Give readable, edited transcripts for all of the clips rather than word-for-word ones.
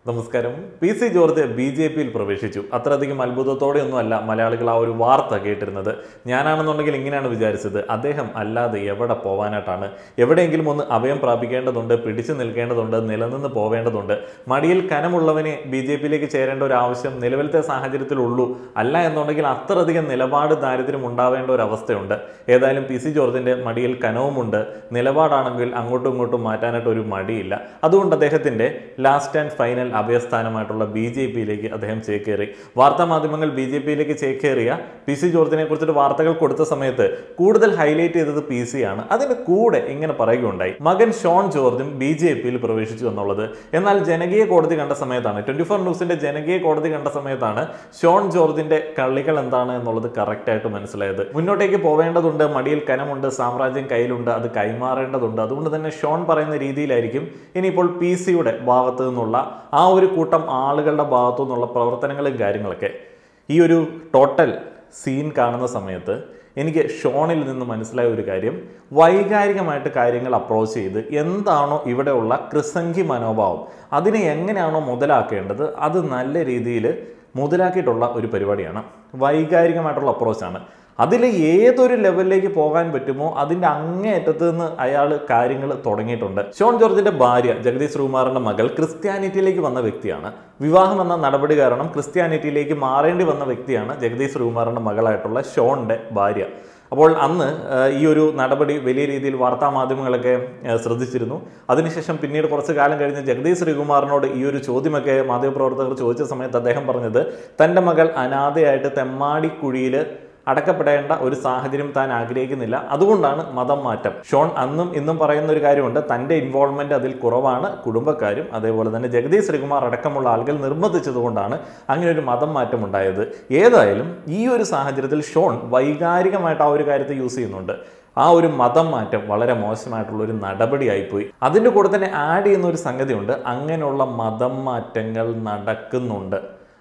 നമസ്കാരം. P C George ബി.ജെ.പിയിൽ പ്രവേശിച്ചു. അത്രയധികം അത്ഭുതത്തോടെയൊന്നുമല്ല മലയാളികൾ ആ ഒരു വാർത്ത കേട്ടിരുന്നത്. ഞാനാണെന്നുണ്ടെങ്കിൽ ഇങ്ങനെയാണ് വിചാരിച്ചത്, അദ്ദേഹം അല്ലാതെ എവിടെ പോവാനായിട്ടാണ്? എവിടെയെങ്കിലും ഒന്ന് അഭയം പ്രാപിക്കേണ്ടതുണ്ട്, പിടിച്ചു നിൽക്കേണ്ടതുണ്ട്, നിലനിന്ന് പോവേണ്ടതുണ്ട്. മടിയിൽ കനമുള്ളവനെ ബി.ജെ.പിയിലേക്ക് ചേരേണ്ട ഒരു ആവശ്യം നിലവിലത്തെ സാഹചര്യത്തിലുള്ളൂ. അല്ല എന്നുണ്ടെങ്കിൽ അത്രയധികം നിലപാട് ദാരിദ്ര്യം ഉണ്ടാവേണ്ട ഒരു അവസ്ഥയുണ്ട്. ഏതായാലും പി സി ജോർജിൻ്റെ മടിയിൽ കനവുമുണ്ട്. നിലപാടാണെങ്കിൽ അങ്ങോട്ടും ഇങ്ങോട്ടും മാറ്റാനായിട്ട് ഒരു മടിയില്ല. അതുകൊണ്ട് അദ്ദേഹത്തിൻ്റെ ലാസ്റ്റ് ആൻഡ് ഫൈനൽ അഭയസ്ഥാനമായിട്ടുള്ള ബി.ജെ.പിയിലേക്ക് അദ്ദേഹം ചേക്കേറി. വാർത്താമാധ്യമങ്ങൾ ബി.ജെ.പിയിലേക്ക് ചേക്കേറിയ പി സി ജോർജിനെ കുറിച്ചിട്ട് വാർത്തകൾ കൊടുത്ത സമയത്ത് കൂടുതൽ ഹൈലൈറ്റ് ചെയ്തത് പി സി ആണ്. അതിന് കൂടെ ഇങ്ങനെ പറയുകയുണ്ടായി, മകൻ ഷോൺ ജോർജും ബി.ജെ.പിയിൽ പ്രവേശിച്ചു എന്നുള്ളത്. എന്നാൽ ജനകീയ കോടതി കണ്ട സമയത്താണ്, 24 ന്യൂസിന്റെ ജനകീയ കോടതി കണ്ട സമയത്താണ് ഷോൺ ജോർജിന്റെ കളികൾ എന്താണ് എന്നുള്ളത് കറക്റ്റായിട്ട് മനസ്സിലായത്. മുന്നോട്ടേക്ക് പോവേണ്ടതുണ്ട്, മടിയിൽ കനമുണ്ട്, സാമ്രാജ്യം കയ്യിലുണ്ട്, അത് കൈമാറേണ്ടതുണ്ട്. അതുകൊണ്ട് തന്നെ ഷോൺ പറയുന്ന രീതിയിലായിരിക്കും ഇനിയിപ്പോൾ പി സിയുടെ ഭാഗത്ത് നിന്നുള്ള ആ ഒരു കൂട്ടം ആളുകളുടെ ഭാഗത്തു നിന്നുള്ള പ്രവർത്തനങ്ങളും കാര്യങ്ങളൊക്കെ. ഈ ഒരു ടോട്ടൽ സീൻ കാണുന്ന സമയത്ത് എനിക്ക് ഷോണിൽ നിന്ന് മനസ്സിലായ ഒരു കാര്യം, വൈകാരികമായിട്ട് കാര്യങ്ങൾ അപ്രോച്ച് ചെയ്ത് എന്താണോ ഇവിടെയുള്ള കൃസംഖി മനോഭാവം അതിനെ എങ്ങനെയാണോ മുതലാക്കേണ്ടത് അത് നല്ല രീതിയിൽ മുതലാക്കിയിട്ടുള്ള ഒരു പരിപാടിയാണ്. വൈകാരികമായിട്ടുള്ള അപ്രോച്ചാണ്. അതിൽ ഏതൊരു ലെവലിലേക്ക് പോകാൻ പറ്റുമോ അതിൻ്റെ അങ്ങേയറ്റത്ത് നിന്ന് അയാൾ കാര്യങ്ങൾ തുടങ്ങിയിട്ടുണ്ട്. ഷോൺ ജോർജിന്റെ ഭാര്യ ജഗദീഷ് ശ്രീകുമാറിന്റെ മകൾ ക്രിസ്ത്യാനിറ്റിയിലേക്ക് വന്ന വ്യക്തിയാണ്. വിവാഹം എന്ന നടപടി കാരണം ക്രിസ്ത്യാനിറ്റിയിലേക്ക് മാറേണ്ടി വന്ന വ്യക്തിയാണ് ജഗദീഷ് ശ്രീകുമാറിന്റെ മകളായിട്ടുള്ള ഷോണിന്റെ ഭാര്യ. അപ്പോൾ അന്ന് ഈ ഒരു നടപടി വലിയ രീതിയിൽ വാർത്താ മാധ്യമങ്ങളൊക്കെ ശ്രദ്ധിച്ചിരുന്നു. അതിനുശേഷം പിന്നീട് കുറച്ച് കാലം കഴിഞ്ഞ് ജഗദീഷ് ശ്രീകുമാറിനോട് ഈ ഒരു ചോദ്യമൊക്കെ മാധ്യമപ്രവർത്തകർ ചോദിച്ച സമയത്ത് അദ്ദേഹം പറഞ്ഞത് തൻ്റെ മകൾ അനാഥയായിട്ട് തെമ്മാടിക്കുഴിയിൽ അടക്കപ്പെടേണ്ട ഒരു സാഹചര്യം താൻ ആഗ്രഹിക്കുന്നില്ല, അതുകൊണ്ടാണ് മതം മാറ്റം. ഷോൺ അന്നും ഇന്നും പറയുന്ന ഒരു കാര്യമുണ്ട്, തൻ്റെ ഇൻവോൾവ്മെന്റ് അതിൽ കുറവാണ്, കുടുംബക്കാരും അതേപോലെ തന്നെ ജഗദീഷ് ശ്രീകുമാർ അടക്കമുള്ള ആളുകൾ നിർബന്ധിച്ചതുകൊണ്ടാണ് അങ്ങനെ ഒരു മതം മാറ്റം ഉണ്ടായത്. ഏതായാലും ഈ ഒരു സാഹചര്യത്തിൽ ഷോൺ വൈകാരികമായിട്ട് ആ ഒരു കാര്യത്തെ യൂസ് ചെയ്യുന്നുണ്ട്. ആ ഒരു മതം മാറ്റം വളരെ മോശമായിട്ടുള്ള ഒരു നടപടിയായിപ്പോയി. അതിൻ്റെ കൂടെ തന്നെ ആഡ് ചെയ്യുന്ന ഒരു സംഗതിയുണ്ട്, അങ്ങനെയുള്ള മതം മാറ്റങ്ങൾ നടക്കുന്നുണ്ട്.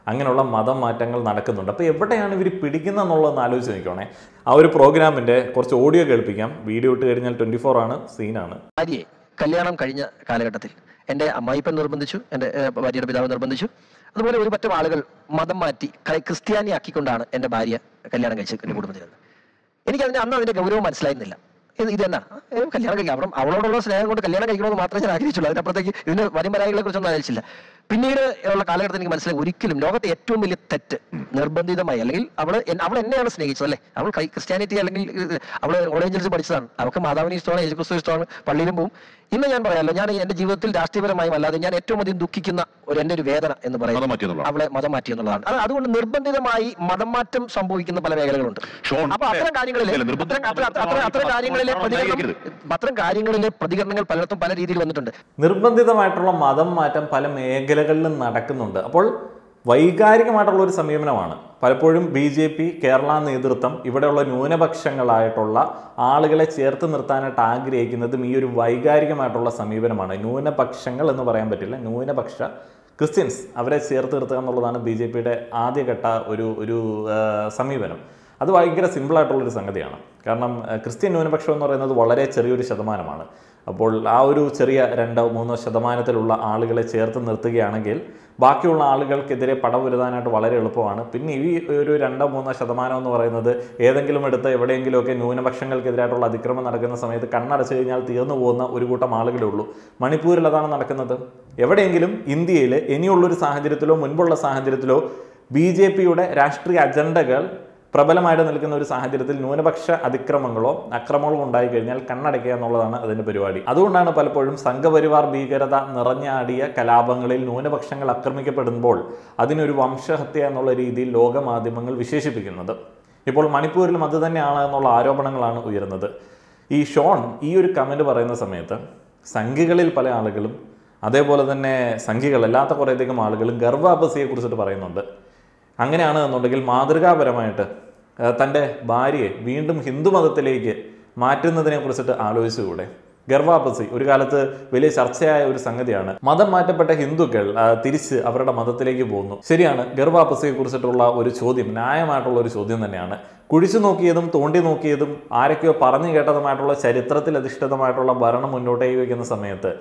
അപ്പോൾ എവിടെയാണ് ഇവർ പിടിക്കുന്നത് എന്നുള്ളതെന്ന് ആലോചിച്ച് നോക്കണേ. ആ ഒരു പ്രോഗ്രാമിന്റെ കുറച്ച് ഓഡിയോ കേൾപ്പിക്കാം. വീഡിയോ ഇട്ട് കഴിഞ്ഞാൽ 24 ആണ്, സീനാണ്. ഭാര്യയെ കല്യാണം കഴിഞ്ഞ കാലഘട്ടത്തിൽ എൻ്റെ അമ്മായിപ്പൻ നിർബന്ധിച്ചു, എൻ്റെ ഭാര്യയുടെ പിതാവ് നിർബന്ധിച്ചു. അതുപോലെ ഒരു പറ്റം ആളുകൾ മതം മാറ്റി ക്രിസ്ത്യാനി ആക്കിക്കൊണ്ടാണ് എൻ്റെ ഭാര്യ കല്യാണം കഴിച്ച് എൻ്റെ കുടുംബത്തിൽ. എനിക്കതിന് അന്ന് അതിൻ്റെ ഗൗരവം മനസ്സിലായിരുന്നില്ല. ഇതെന്നാ കല്യാണം കഴിക്കാം, അവളോടുള്ള സ്നേഹം കൊണ്ട് കല്യാണം കഴിക്കണമെന്ന് മാത്രമേ ഞാൻ ആഗ്രഹിച്ചുള്ളൂ. അതിനപ്പുറത്തേക്ക് ഇതിന് വരിമരായികളെ കുറിച്ചൊന്നും ആലോചിച്ചില്ല. പിന്നീട് ഉള്ള കാലഘട്ടത്തിൽ എനിക്ക് മനസ്സിലായി, ഒരിക്കലും ലോകത്തെ ഏറ്റവും വലിയ തെറ്റ് നിർബന്ധിതമായി, അല്ലെങ്കിൽ അവൾ എന്നെയാണ് സ്നേഹിച്ചത് അല്ലേ, അവൾ ക്രിസ്ത്യാനിറ്റി അല്ലെങ്കിൽ അവൾ ഓറേഞ്ചൽസ് പഠിച്ചതാണ്, അവൾക്ക് മാതാവിനെ ഇഷ്ടമാണ്, യേശുക്രിസ്തു ഇഷ്ടമാണ്, പള്ളിയിലും പോവും. ഇന്ന് ഞാൻ പറയാമല്ലോ, ഞാൻ എൻ്റെ ജീവിതത്തിൽ രാഷ്ട്രീയപരമായും അല്ലാതെ ഞാൻ ഏറ്റവും അധികം ദുഃഖിക്കുന്ന എൻ്റെ ഒരു വേദന എന്ന് പറയുന്നത് അവളെ മതം മാറ്റി എന്നുള്ളതാണ്. അതുകൊണ്ട് നിർബന്ധിതമായി മതം മാറ്റം സംഭവിക്കുന്ന പല മേഖലകളുണ്ട്. അപ്പൊ അത്തരം കാര്യങ്ങളിലെ പ്രതികരണങ്ങൾ പലയിടത്തും പല രീതിയിൽ വന്നിട്ടുണ്ട്. നിർബന്ധിതമായിട്ടുള്ള മതം മാറ്റം പല മേഖലകളിലും നടക്കുന്നുണ്ട്. അപ്പോൾ വൈകാരികമായിട്ടുള്ള ഒരു സമീപനമാണ് പലപ്പോഴും ബി.ജെ.പി കേരള നേതൃത്വം ഇവിടെയുള്ള ന്യൂനപക്ഷങ്ങളായിട്ടുള്ള ആളുകളെ ചേർത്ത് നിർത്താനായിട്ട് ആഗ്രഹിക്കുന്നതും ഈ ഒരു വൈകാരികമായിട്ടുള്ള സമീപനമാണ്. ന്യൂനപക്ഷങ്ങൾ എന്ന് പറയാൻ പറ്റില്ല, ന്യൂനപക്ഷ ക്രിസ്ത്യൻസ് അവരെ ചേർത്ത് നിർത്തുക എന്നുള്ളതാണ് ബി.ജെ.പിയുടെ ആദ്യഘട്ട ഒരു സമീപനം. അത് ഭയങ്കര സിമ്പിളായിട്ടുള്ളൊരു സംഗതിയാണ്. കാരണം ക്രിസ്ത്യൻ ന്യൂനപക്ഷം എന്ന് പറയുന്നത് വളരെ ചെറിയൊരു ശതമാനമാണ്. അപ്പോൾ ആ ഒരു ചെറിയ 2-3 ശതമാനത്തിലുള്ള ആളുകളെ ചേർത്ത് നിർത്തുകയാണെങ്കിൽ ബാക്കിയുള്ള ആളുകൾക്കെതിരെ പടപൊരുതാനായിട്ട് വളരെ എളുപ്പമാണ്. പിന്നെ ഈ ഒരു 2-3 ശതമാനം എന്ന് പറയുന്നത് ഏതെങ്കിലും എടുത്ത് എവിടെയെങ്കിലുമൊക്കെ ന്യൂനപക്ഷങ്ങൾക്കെതിരായിട്ടുള്ള അതിക്രമം നടക്കുന്ന സമയത്ത് കണ്ണടച്ചു കഴിഞ്ഞാൽ തീർന്നു പോകുന്ന ഒരു കൂട്ടം ആളുകളേ ഉള്ളൂ. മണിപ്പൂരിൽ അതാണ് നടക്കുന്നത്. എവിടെയെങ്കിലും ഇന്ത്യയിൽ ഇനിയുള്ളൊരു സാഹചര്യത്തിലോ മുൻപുള്ള സാഹചര്യത്തിലോ ബി.ജെ.പിയുടെ രാഷ്ട്രീയ അജണ്ടകൾ പ്രബലമായിട്ട് നിൽക്കുന്ന ഒരു സാഹചര്യത്തിൽ ന്യൂനപക്ഷ അക്രമങ്ങളോ ഉണ്ടായിക്കഴിഞ്ഞാൽ കണ്ണടയ്ക്കുക എന്നുള്ളതാണ് അതിൻ്റെ പരിപാടി. അതുകൊണ്ടാണ് പലപ്പോഴും സംഘപരിവാർ ഭീകരത നിറഞ്ഞാടിയ കലാപങ്ങളിൽ ന്യൂനപക്ഷങ്ങൾ ആക്രമിക്കപ്പെടുമ്പോൾ അതിനൊരു വംശഹത്യ എന്നുള്ള രീതിയിൽ ലോകമാധ്യമങ്ങൾ വിശേഷിപ്പിക്കുന്നത്. ഇപ്പോൾ മണിപ്പൂരിലും അത് തന്നെയാണ് എന്നുള്ള ആരോപണങ്ങളാണ് ഉയരുന്നത്. ഈ ഷോൺ ഈ ഒരു കമൻറ്റ് പറയുന്ന സമയത്ത് സംഘികളിൽ പല ആളുകളും അതേപോലെ തന്നെ സംഘികളല്ലാത്ത കുറേയധികം ആളുകളും ഗർഭാപസിയെ കുറിച്ചിട്ട് പറയുന്നുണ്ട്. അങ്ങനെയാണ് എന്നുണ്ടെങ്കിൽ മാതൃകാപരമായിട്ട് തൻ്റെ ഭാര്യയെ വീണ്ടും ഹിന്ദുമതത്തിലേക്ക് മാറ്റുന്നതിനെ കുറിച്ചിട്ട് ആലോചിച്ചുകൂടെ? ഗർഭാപസി ഒരു കാലത്ത് വലിയ ചർച്ചയായ ഒരു സംഗതിയാണ്. മതം മാറ്റപ്പെട്ട ഹിന്ദുക്കൾ തിരിച്ച് അവരുടെ മതത്തിലേക്ക് പോകുന്നു. ശരിയാണ്, ഗർഭാപസിയെ കുറിച്ചിട്ടുള്ള ഒരു ചോദ്യം ന്യായമായിട്ടുള്ള ഒരു ചോദ്യം തന്നെയാണ്. കുഴിച്ചു നോക്കിയതും തോണ്ടി നോക്കിയതും ആരൊക്കെയോ പറഞ്ഞു കേട്ടതുമായിട്ടുള്ള ചരിത്രത്തിൽ അധിഷ്ഠിതമായിട്ടുള്ള ഭരണം മുന്നോട്ടേക്ക് വയ്ക്കുന്ന സമയത്ത്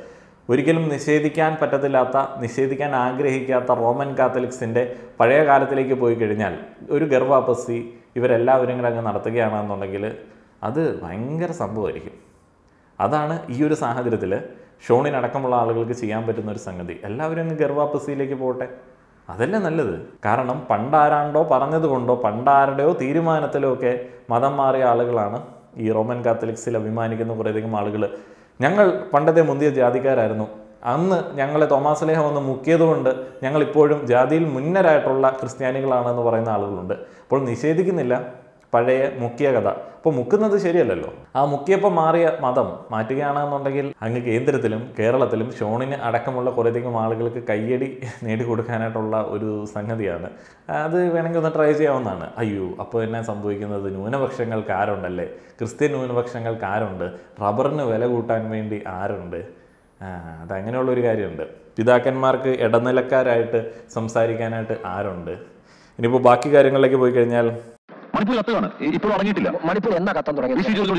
ഒരിക്കലും നിഷേധിക്കാൻ പറ്റത്തില്ലാത്ത, നിഷേധിക്കാൻ ആഗ്രഹിക്കാത്ത റോമൻ കാത്തലിക്സിൻ്റെ പഴയ കാലത്തിലേക്ക് പോയി കഴിഞ്ഞാൽ ഒരു ഗർഭാപസി ഇവരെല്ലാവരും കൂടെ അങ്ങ് നടത്തുകയാണെന്നുണ്ടെങ്കിൽ അത് ഭയങ്കര സംഭവമായിരിക്കും. അതാണ് ഈ ഒരു സാഹചര്യത്തിൽ ഷോണിനടക്കമുള്ള ആളുകൾക്ക് ചെയ്യാൻ പറ്റുന്ന ഒരു സംഗതി. എല്ലാവരും അങ്ങ് ഗർഭാപസിയിലേക്ക് പോകട്ടെ, അതല്ലേ നല്ലത്. കാരണം പണ്ടാരാണ്ടോ പറഞ്ഞതുകൊണ്ടോ പണ്ടാരുടെയോ തീരുമാനത്തിലോ ഒക്കെ മതം മാറിയ ആളുകളാണ് ഈ റോമൻ കാത്തലിക്സിൽ അഭിമാനിക്കുന്ന കുറേയധികം ആളുകൾ. ഞങ്ങൾ പണ്ടത്തെ മുന്തിയ ജാതിക്കാരായിരുന്നു, അന്ന് ഞങ്ങളെ തോമാസ് ലേഹ വന്ന് മുക്കിയതുകൊണ്ട് ഞങ്ങളിപ്പോഴും ജാതിയിൽ മുന്നരായിട്ടുള്ള ക്രിസ്ത്യാനികളാണെന്ന് പറയുന്ന ആളുകളുണ്ട്. അപ്പോൾ നിഷേധിക്കുന്നില്ല പഴയ മുക്കിയ കഥ. അപ്പോൾ മുക്കുന്നത് ശരിയല്ലല്ലോ. ആ മുക്കിയപ്പോൾ മാറിയ മതം മാറ്റുകയാണെന്നുണ്ടെങ്കിൽ അങ്ങ് കേന്ദ്രത്തിലും കേരളത്തിലും ഷോണിന് അടക്കമുള്ള കുറേയധികം ആളുകൾക്ക് കയ്യടി നേടിക്കൊടുക്കാനായിട്ടുള്ള ഒരു സംഗതിയാണ്. അത് വേണമെങ്കിൽ ഒന്ന് ട്രൈ ചെയ്യാവുന്നതാണ്. അയ്യോ, അപ്പോൾ എന്നാ സംഭവിക്കുന്നത്? ന്യൂനപക്ഷങ്ങൾക്ക് ആരുണ്ടല്ലേ, ക്രിസ്ത്യൻ ന്യൂനപക്ഷങ്ങൾക്ക് ആരുണ്ട്, റബ്ബറിന് വില കൂട്ടാൻ വേണ്ടി ആരുണ്ട്? അതങ്ങനെയുള്ളൊരു കാര്യമുണ്ട്. പിതാക്കന്മാർക്ക് ഇടനിലക്കാരായിട്ട് സംസാരിക്കാനായിട്ട് ആരുണ്ട്? ഇനിയിപ്പോൾ ബാക്കി കാര്യങ്ങളിലേക്ക് പോയി കഴിഞ്ഞാൽ മണിപ്പൂർ കത്തുകയാണ്, ഇപ്പോൾ അടങ്ങിയിട്ടില്ല. മണിപ്പൂർ എന്നാ കത്താൻ തുടങ്ങി?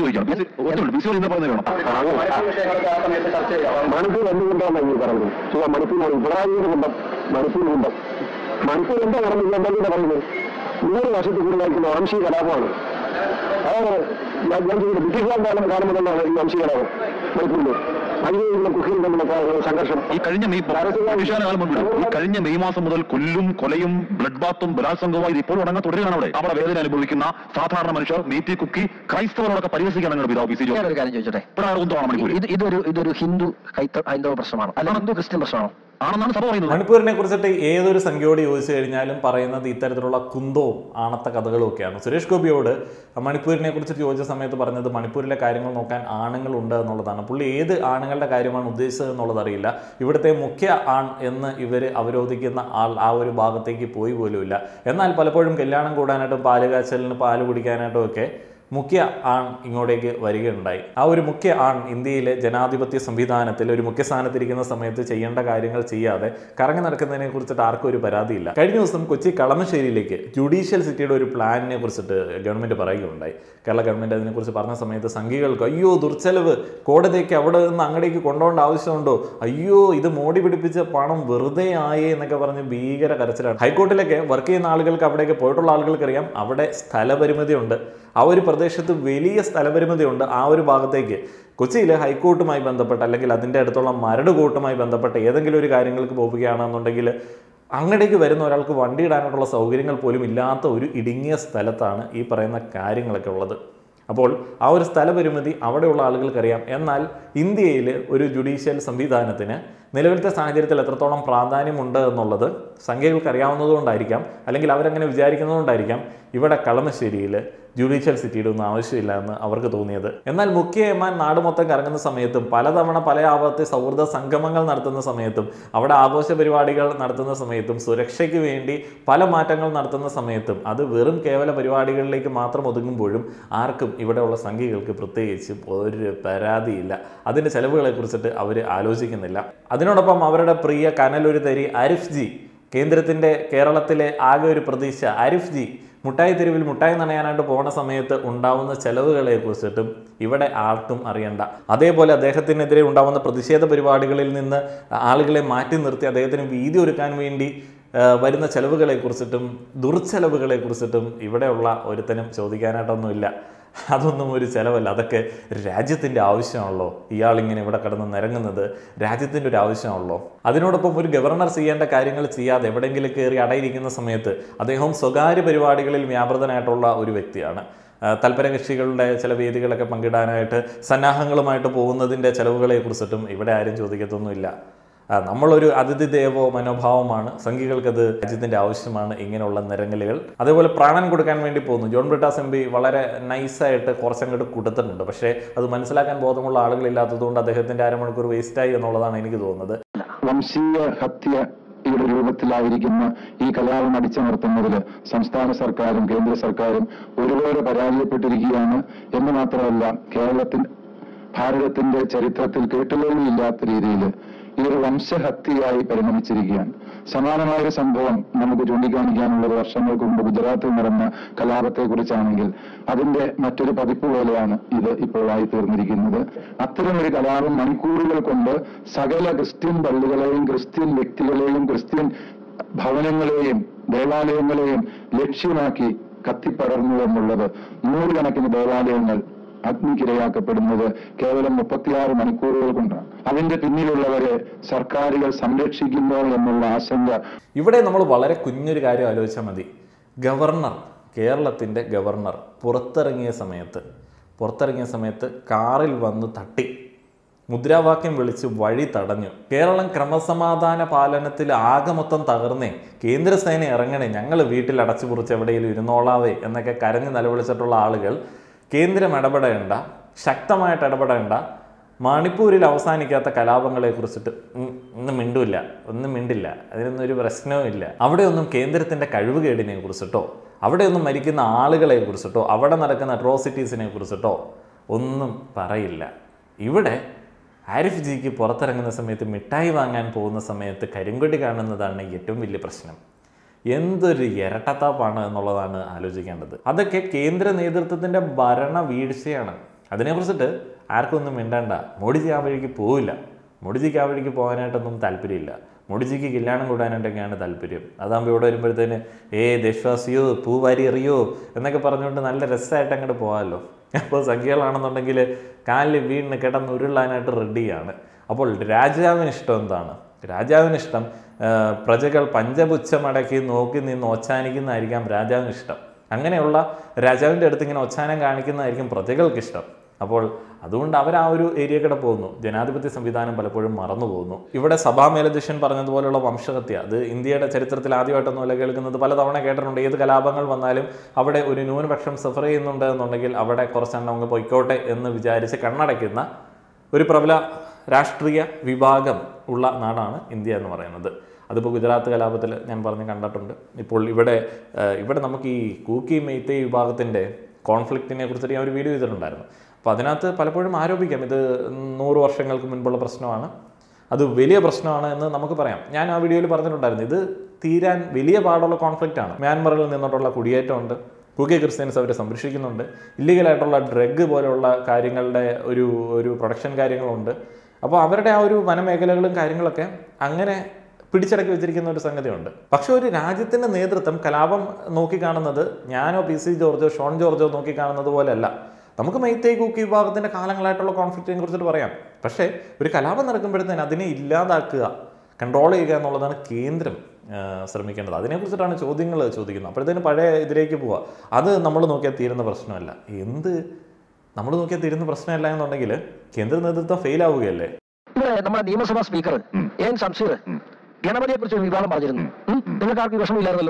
മണിപ്പൂർ എന്തുകൊണ്ടാണ് ഈ പറയുന്നത്? മണിപ്പൂർ പിണറായിയുടെ കുണ്ടം, മണിപ്പൂർ എന്താ നടന്നില്ല പറയുന്നത്? 100 വർഷത്തിൽ കൂടുതലായിരിക്കുന്ന വംശീയ കലാപമാണ്. അതാണ് ഞാൻ ചെയ്യുന്നത്. ബ്രിട്ടീഷുകാരുടെ കാലം കാണുന്നതെന്നാണ് ഈ വംശീയ കലാപം മണിപ്പൂരിൽ. അതിനുള്ള കുഷിയും തമ്മിലുള്ള സംഘർഷം ഈ കഴിഞ്ഞ മെയ് മാസം മുതൽ കൊല്ലും, കൊലയും, ബ്ലഡ് ബാത്തും ബലാത്സംഗവുമായി ഇപ്പോൾ ഉടനെ തുടരുകയാണ്. അവിടെ വേദന അനുഭവിക്കുന്ന സാധാരണ മനുഷ്യർ, നീതി കുക്കി, ക്രൈസ്തവരോടൊക്കെ പരിഹസിക്കുകയാണ് പിതാവ് പി സി ജോർജ്. ഒരു കാര്യം ചോദിച്ചോട്ടെ, മണിപ്പൂർ ഇതൊരു ഹിന്ദു ഹൈന്ദവ പ്രശ്നമാണോ, അല്ലെങ്കിൽ ഹിന്ദു ക്രിസ്ത്യൻ പ്രശ്നമാണോ ആണെന്നാണ് സഭ പറയുന്നത്. മണിപ്പൂരിനെ കുറിച്ചിട്ട് ഏതൊരു സംഖ്യയോട് ചോദിച്ചു കഴിഞ്ഞാലും പറയുന്നത് ഇത്തരത്തിലുള്ള കുന്തവും ആണത്ത കഥകളും ഒക്കെയാണ്. സുരേഷ് ഗോപിയോട് മണിപ്പൂരിനെ കുറിച്ചിട്ട് ചോദിച്ച സമയത്ത് പറഞ്ഞത് മണിപ്പൂരിലെ കാര്യങ്ങൾ നോക്കാൻ ആണുങ്ങളുണ്ട് എന്നുള്ളതാണ്. പുള്ളി ഏത് ആണുങ്ങളുടെ കാര്യമാണ് ഉദ്ദേശിച്ചത് എന്നുള്ളത് അറിയില്ല. ഇവിടുത്തെ മുഖ്യ ആൺ എന്ന് ഇവർ അവരോധിക്കുന്ന ആൾ ആ ഒരു ഭാഗത്തേക്ക് പോയി പോലുമില്ല. എന്നാൽ പലപ്പോഴും കല്യാണം കൂടാനായിട്ടും പാല് കാച്ചലിന് പാല് കുടിക്കാനായിട്ടും ഒക്കെ മുഖ്യ ആൺ ഇങ്ങോട്ടേക്ക് വരികയുണ്ടായി. ആ ഒരു മുഖ്യ ആൺ ഇന്ത്യയിലെ ജനാധിപത്യ സംവിധാനത്തിൽ ഒരു മുഖ്യ സ്ഥാനത്തിരിക്കുന്ന സമയത്ത് ചെയ്യേണ്ട കാര്യങ്ങൾ ചെയ്യാതെ കറങ്ങി നടക്കുന്നതിനെ കുറിച്ചിട്ട് ആർക്കും ഒരു പരാതിയില്ല. കഴിഞ്ഞ ദിവസം കൊച്ചി കളമശ്ശേരിയിലേക്ക് ജുഡീഷ്യൽ സിറ്റിയുടെ ഒരു പ്ലാനിനെ കുറിച്ചിട്ട് ഗവൺമെൻറ് പറയുകയുണ്ടായി. കേരള ഗവൺമെൻറ് അതിനെക്കുറിച്ച് പറഞ്ഞ സമയത്ത് സംഘികൾക്ക് അയ്യോ ദുർച്ചെലവ്, കോടതിക്ക് അവിടെ നിന്ന് അങ്ങടേക്ക് കൊണ്ടുപോകേണ്ട ആവശ്യമുണ്ടോ, അയ്യോ ഇത് മോടി പിടിപ്പിച്ച പണം വെറുതെ ആയേ എന്നൊക്കെ പറഞ്ഞ് ഭീകര കരച്ചിലാണ്. ഹൈക്കോർട്ടിലൊക്കെ വർക്ക് ചെയ്യുന്ന ആളുകൾക്ക്, അവിടേക്ക് പോയിട്ടുള്ള ആളുകൾക്കറിയാം അവിടെ സ്ഥലപരിമിതിയുണ്ട്. ആ ഒരു പ്രദേശത്ത് വലിയ സ്ഥലപരിമിതിയുണ്ട്. ആ ഒരു ഭാഗത്തേക്ക് കൊച്ചിയിൽ ഹൈക്കോർട്ടുമായി ബന്ധപ്പെട്ട് അല്ലെങ്കിൽ അതിൻ്റെ അടുത്തുള്ള മരട് കോർട്ടുമായി ബന്ധപ്പെട്ട ഏതെങ്കിലും ഒരു കാര്യങ്ങൾക്ക് പോവുകയാണെന്നുണ്ടെങ്കിൽ അങ്ങടേക്ക് വരുന്ന ഒരാൾക്ക് വണ്ടി ഇടാനായിട്ടുള്ള സൗകര്യങ്ങൾ പോലും ഇല്ലാത്ത ഒരു ഇടുങ്ങിയ സ്ഥലത്താണ് ഈ പറയുന്ന കാര്യങ്ങളൊക്കെ ഉള്ളത്. അപ്പോൾ ആ ഒരു സ്ഥലപരിമിതി അവിടെയുള്ള ആളുകൾക്കറിയാം. എന്നാൽ ഇന്ത്യയിൽ ഒരു ജുഡീഷ്യൽ സംവിധാനത്തിന് നിലവിലത്തെ സാഹചര്യത്തിൽ എത്രത്തോളം പ്രാധാന്യമുണ്ട് എന്നുള്ളത് സംഖ്യകൾക്ക് അറിയാവുന്നതുകൊണ്ടായിരിക്കാം, അല്ലെങ്കിൽ അവരങ്ങനെ വിചാരിക്കുന്നതുകൊണ്ടായിരിക്കാം ഇവിടെ കളമശ്ശേരിയിൽ ജുഡീഷ്യൽ സിറ്റിയുടെ ഒന്നും ആവശ്യമില്ല എന്ന് അവർക്ക് തോന്നിയത്. എന്നാൽ മുഖ്യ യമാൻ നാട് മൊത്തം കറങ്ങുന്ന സമയത്തും പലതവണ പല ആവർത്തി സൗഹൃദ സംഗമങ്ങൾ നടത്തുന്ന സമയത്തും അവിടെ ആഘോഷ പരിപാടികൾ നടത്തുന്ന സമയത്തും സുരക്ഷയ്ക്ക് വേണ്ടി പല മാറ്റങ്ങൾ നടത്തുന്ന സമയത്തും അത് വെറും കേവല പരിപാടികളിലേക്ക് മാത്രം ഒതുങ്ങുമ്പോഴും ആർക്കും ഇവിടെയുള്ള സംഖ്യകൾക്ക് പ്രത്യേകിച്ചും ഒരു പരാതിയില്ല. അതിൻ്റെ ചെലവുകളെ കുറിച്ചിട്ട് അവർ ആലോചിക്കുന്നില്ല. അതിനോടൊപ്പം അവരുടെ പ്രിയ കനലൊരു തരി ആരിഫ് ജി, കേന്ദ്രത്തിൻ്റെ കേരളത്തിലെ ആകെ ഒരു പ്രതീക്ഷ ആരിഫ് ജി, മുട്ടായി തെരുവിൽ മുട്ടായി നനയാനായിട്ട് പോകുന്ന സമയത്ത് ഉണ്ടാവുന്ന ചെലവുകളെ കുറിച്ചിട്ടും ഇവിടെ ആർക്കും അറിയണ്ട. അതേപോലെ അദ്ദേഹത്തിനെതിരെ ഉണ്ടാവുന്ന പ്രതിഷേധ പരിപാടികളിൽ നിന്ന് ആളുകളെ മാറ്റി നിർത്തി അദ്ദേഹത്തിന് വീതി ഒരുക്കാൻ വേണ്ടി വരുന്ന ചെലവുകളെ കുറിച്ചിട്ടും ദുർച്ചെലവുകളെ കുറിച്ചിട്ടും ഇവിടെയുള്ള ഒരുത്തനും ചോദിക്കാനായിട്ടൊന്നുമില്ല. അതൊന്നും ഒരു ചിലവല്ല, അതൊക്കെ രാജ്യത്തിൻ്റെ ആവശ്യമാണല്ലോ. ഇയാളിങ്ങനെ ഇവിടെ കിടന്ന് നിരങ്ങുന്നത് രാജ്യത്തിൻ്റെ ഒരു ആവശ്യമാണല്ലോ. അതിനോടൊപ്പം ഒരു ഗവർണർ ചെയ്യേണ്ട കാര്യങ്ങൾ ചെയ്യാതെ എവിടെയെങ്കിലും കയറി അടയിരിക്കുന്ന സമയത്ത് അദ്ദേഹം സ്വകാര്യ പരിപാടികളിൽ വ്യാപൃതനായിട്ടുള്ള ഒരു വ്യക്തിയാണ്. തൽപര കക്ഷികളുടെ ചില വേദികളൊക്കെ പങ്കിടാനായിട്ട് സന്നാഹങ്ങളുമായിട്ട് പോകുന്നതിൻ്റെ ചിലവുകളെ കുറിച്ചിട്ടും ഇവിടെ ആരും ചോദിക്കത്തൊന്നുമില്ല. നമ്മളൊരു അതിഥി ദേവോ മനോഭാവമാണ്. സംഘികൾക്കത് രാജ്യത്തിൻ്റെ ആവശ്യമാണ് ഇങ്ങനെയുള്ള നിരങ്ങലുകൾ. അതേപോലെ പ്രാണൻ കൊടുക്കാൻ വേണ്ടി പോകുന്നു. ജോൺ ബ്രിട്ടാസ് എം പി വളരെ നൈസായിട്ട് കുറച്ചങ്ങോട്ട് കൊടുത്തിട്ടുണ്ട്. പക്ഷേ അത് മനസ്സിലാക്കാൻ ബോധമുള്ള ആളുകളില്ലാത്തതുകൊണ്ട് അദ്ദേഹത്തിൻ്റെ അരമണിക്കൂർ വേസ്റ്റായി എന്നുള്ളതാണ് എനിക്ക് തോന്നുന്നത്. വംശീയ ഹത്യ യുടെ രൂപത്തിലായിരിക്കുന്ന ഈ കലാപം അടിച്ചമർത്തുന്നതിൽ സംസ്ഥാന സർക്കാരും കേന്ദ്ര സർക്കാരും ഒരുപോലെ പരാജയപ്പെട്ടിരിക്കുകയാണ് എന്ന് മാത്രമല്ല ഭാരതത്തിന്റെ ചരിത്രത്തിൽ കേട്ടുകേൾവിയില്ലാത്ത രീതിയിൽ ഇതൊരു വംശഹത്യയായി പരിണമിച്ചിരിക്കുകയാണ്. സമാനമായൊരു സംഭവം നമുക്ക് ചൂണ്ടിക്കാണിക്കാനുള്ളത് വർഷങ്ങൾക്ക് മുമ്പ് ഗുജറാത്തിൽ നടന്ന കലാപത്തെക്കുറിച്ചാണെങ്കിൽ അതിന്റെ മറ്റൊരു പതിപ്പ് പോലെയാണ് ഇത് ഇപ്പോൾ ആയി തീർന്നിരിക്കുന്നത്. അത്തരമൊരു കലാപം മണിക്കൂറുകൾ കൊണ്ട് സകല ക്രിസ്ത്യൻ പള്ളികളെയും ക്രിസ്ത്യൻ വ്യക്തികളെയും ക്രിസ്ത്യൻ ഭവനങ്ങളെയും ദേവാലയങ്ങളെയും ലക്ഷ്യമാക്കി കത്തിപ്പടർന്നു എന്നുള്ളത്. നൂറുകണക്കിന് ദേവാലയങ്ങൾ അഗ്നിക്കിരയാക്കപ്പെടുന്നത് കേവലം 36 മണിക്കൂറുകൾ കൊണ്ടാണ്. അതിന്റെ പിന്നിലുള്ളവരെ സർക്കാരുകൾ സംരക്ഷിക്കുന്നു എന്നുള്ള ആശങ്ക. ഇവിടെ നമ്മൾ വളരെ കുഞ്ഞൊരു കാര്യം ആലോചിച്ചാൽ മതി. ഗവർണർ, കേരളത്തിൻ്റെ ഗവർണർ പുറത്തിറങ്ങിയ സമയത്ത് കാറിൽ വന്ന് തട്ടി മുദ്രാവാക്യം വിളിച്ച് വഴി തടഞ്ഞു. കേരളം ക്രമസമാധാന പാലനത്തിൽ ആകെ മൊത്തം തകർന്നേ, കേന്ദ്രസേന ഇറങ്ങണേ, ഞങ്ങൾ വീട്ടിൽ അടച്ചു കുറിച്ച് എവിടെയെങ്കിലും ഇരുന്നോളാവേ എന്നൊക്കെ കരഞ്ഞ് നിലവിളിച്ചിട്ടുള്ള ആളുകൾ കേന്ദ്രം ഇടപെടേണ്ട, ശക്തമായിട്ട് ഇടപെടേണ്ട, മണിപ്പൂരിൽ അവസാനിക്കാത്ത കലാപങ്ങളെ കുറിച്ചിട്ട് ഒന്നും മിണ്ടില്ല. അതിനൊന്നും ഒരു പ്രശ്നവും ഇല്ല. അവിടെയൊന്നും കേന്ദ്രത്തിൻ്റെ കഴിവുകേടിനെ കുറിച്ചിട്ടോ അവിടെയൊന്നും മരിക്കുന്ന ആളുകളെ കുറിച്ചിട്ടോ അവിടെ നടക്കുന്ന അട്രോസിറ്റീസിനെ കുറിച്ചിട്ടോ ഒന്നും പറയില്ല. ഇവിടെ ആരിഫ് ജിക്ക് പുറത്തിറങ്ങുന്ന സമയത്ത് മിഠായി വാങ്ങാൻ പോകുന്ന സമയത്ത് കരിങ്കൊടി കാണുന്നതാണ് ഏറ്റവും വലിയ പ്രശ്നം. എന്തൊരു ഇരട്ടത്താപ്പാണ് എന്നുള്ളതാണ് ആലോചിക്കേണ്ടത്. അതൊക്കെ കേന്ദ്ര നേതൃത്വത്തിൻ്റെ ഭരണ വീഴ്ചയാണ്. അതിനെക്കുറിച്ചിട്ട് ആർക്കും ഒന്നും മിണ്ടണ്ട. മോഡിജി ആ വഴിക്ക് പോവില്ല. മോഡിജിക്ക് ആ വഴിക്ക് പോകാനായിട്ടൊന്നും താല്പര്യമില്ല. മോഡിജിക്ക് കല്യാണം കൂടാനായിട്ടൊക്കെയാണ് താല്പര്യം. അതാകുമ്പോൾ ഇവിടെ വരുമ്പോഴത്തേന് ദേശവാസിയോ പൂവാരി എറിയോ എന്നൊക്കെ പറഞ്ഞുകൊണ്ട് നല്ല രസമായിട്ട് അങ്ങോട്ട് പോകാമല്ലോ. അപ്പോൾ സംഖ്യകളാണെന്നുണ്ടെങ്കിൽ കാലിൽ വീണ് കിടന്നുരുളാനായിട്ട് റെഡിയാണ്. അപ്പോൾ രാജാവിന് ഇഷ്ടം എന്താണ്? രാജാവിന് ഇഷ്ടം പ്രജകൾ പഞ്ചപുച്ഛമടക്കി നോക്കി നിന്ന് ഒച്ചാനിക്കുന്നതായിരിക്കാം രാജാവിന് ഇഷ്ടം. അങ്ങനെയുള്ള രാജാവിൻ്റെ അടുത്ത് ഇങ്ങനെ ഒച്ചാനം കാണിക്കുന്നതായിരിക്കും പ്രജകൾക്കിഷ്ടം. അപ്പോൾ അതുകൊണ്ട് അവർ ആ ഒരു ഏരിയ കൂടെ പോകുന്നു. ജനാധിപത്യ സംവിധാനം പലപ്പോഴും മറന്നു പോകുന്നു. ഇവിടെ സഭാ മേലധ്യക്ഷൻ പറഞ്ഞതുപോലുള്ള വംശഹത്യ, അത് ഇന്ത്യയുടെ ചരിത്രത്തിൽ ആദ്യമായിട്ടൊന്നുമല്ല കേൾക്കുന്നത്. പലതവണ കേട്ടിട്ടുണ്ട്. ഏത് കലാപങ്ങൾ വന്നാലും അവിടെ ഒരു ന്യൂനപക്ഷം സഫർ ചെയ്യുന്നുണ്ട് എന്നുണ്ടെങ്കിൽ അവിടെ കുറച്ചെണ്ണം അങ്ങ് പൊയ്ക്കോട്ടെ എന്ന് വിചാരിച്ച് കണ്ണടയ്ക്കുന്ന ഒരു പ്രബല രാഷ്ട്രീയ വിഭാഗം ഉള്ള നാടാണ് ഇന്ത്യ എന്ന് പറയുന്നത്. അതിപ്പോൾ ഗുജറാത്ത് കലാപത്തിൽ ഞാൻ പറഞ്ഞ് കണ്ടിട്ടുണ്ട്. ഇപ്പോൾ ഇവിടെ നമുക്ക് ഈ കൂക്കി മെയ്തേയ് വിഭാഗത്തിൻ്റെ കോൺഫ്ലിക്റ്റിനെ കുറിച്ചിട്ട് ഞാൻ ഒരു വീഡിയോ ചെയ്തിട്ടുണ്ടായിരുന്നു. അപ്പോൾ അതിനകത്ത് പലപ്പോഴും ആരോപിക്കാം ഇത് 100 വർഷങ്ങൾക്ക് മുൻപുള്ള പ്രശ്നമാണ്, അത് വലിയ പ്രശ്നമാണ് എന്ന് നമുക്ക് പറയാം. ഞാൻ ആ വീഡിയോയിൽ പറഞ്ഞിട്ടുണ്ടായിരുന്നു ഇത് തീരാൻ വലിയ പാടുള്ള കോൺഫ്ലിക്റ്റാണ്. മ്യാൻമറിൽ നിന്നോട്ടുള്ള കുടിയേറ്റമുണ്ട്, കൂക്കി ക്രിസ്ത്യൻസ് അവരെ സംരക്ഷിക്കുന്നുണ്ട്, ഇല്ലീഗലായിട്ടുള്ള ഡ്രഗ് പോലെയുള്ള കാര്യങ്ങളുടെ ഒരു പ്രൊഡക്ഷൻ കാര്യങ്ങളുണ്ട്. അപ്പോൾ അവരുടെ ആ ഒരു വനമേഖലകളും കാര്യങ്ങളൊക്കെ അങ്ങനെ പിടിച്ചടക്കി വെച്ചിരിക്കുന്ന ഒരു സംഗതിയുണ്ട്. പക്ഷെ ഒരു രാജ്യത്തിൻ്റെ നേതൃത്വം കലാപം നോക്കിക്കാണുന്നത് ഞാനോ PC ജോർജോ ഷോൺ ജോർജോ നോക്കിക്കാണുന്നത് പോലെയല്ല. നമുക്ക് മെയ്തേയ് കൂക്കി വിഭാഗത്തിൻ്റെ കാലങ്ങളായിട്ടുള്ള കോൺഫ്ലിക്റ്റിനെ കുറിച്ചിട്ട് പറയാം. പക്ഷേ ഒരു കലാപം നടക്കുമ്പോഴത്തേന് അതിനെ ഇല്ലാതാക്കുക, കൺട്രോൾ ചെയ്യുക എന്നുള്ളതാണ് കേന്ദ്രം ശ്രമിക്കേണ്ടത്. അതിനെക്കുറിച്ചിട്ടാണ് ചോദ്യങ്ങൾ ചോദിക്കുന്നത്. അപ്പോഴത്തേന് പഴയ ഇതിലേക്ക് പോവുക. അത് നമ്മൾ നോക്കിയാൽ തീരുന്ന പ്രശ്നമല്ല. നമ്മൾ നോക്കിയാൽ തീരുന്ന പ്രശ്നമല്ല എന്നുണ്ടെങ്കിൽ കേന്ദ്ര നേതൃത്വം ഫെയിൽ ആവുകയല്ലേ. ഇവിടെ നമ്മുടെ നിയമസഭാ സ്പീക്കർ എൻ ശംസീർ ഗണപതിയെ കുറിച്ച് ഒരു വിവാദം പറഞ്ഞിരുന്നു. നിങ്ങൾക്ക് ആർക്കും വിഷമമില്ലായിരുന്നല്ലോ?